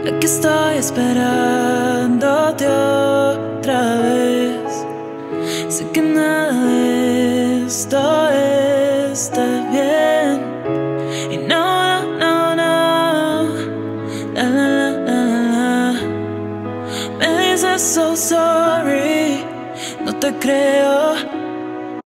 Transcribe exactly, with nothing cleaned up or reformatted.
Aquí estoy esperándote otra vez. Sé que nada de esto está bien. Y no, no, no, no. La, la, la, la, la. Me dices so sorry. No te creo.